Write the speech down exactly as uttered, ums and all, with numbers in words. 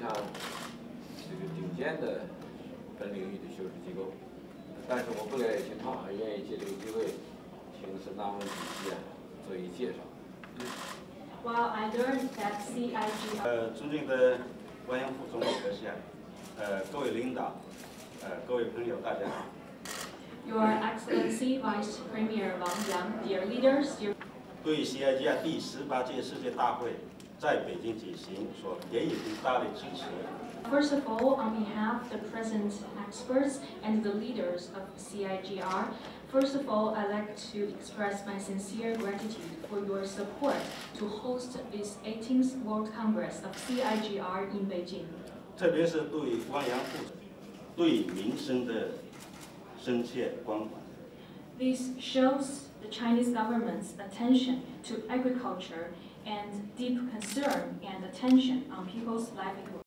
上这个顶尖的本领域的修饰机构。但是我不了解情况，还愿意借这个机会，请沈大文主席啊做一介绍。 While I learned that C I G R 呃，尊敬的汪洋副总理阁下，呃，各位领导，呃，各位朋友，大家好。 Your Excellency Vice Premier Wang Yang, dear leaders, dear 对 C I G R 第十八届世界大会在北京举行所给予的大力支持。 First of all, on behalf of the present experts and the leaders of C I G R, first of all, I'd like to express my sincere gratitude for your support to host this eighteenth World Congress of C I G R in Beijing. 特别是对汪洋副总对民生的深切关怀。 This shows the Chinese government's attention to agriculture and deep concern and attention on people's livelihood.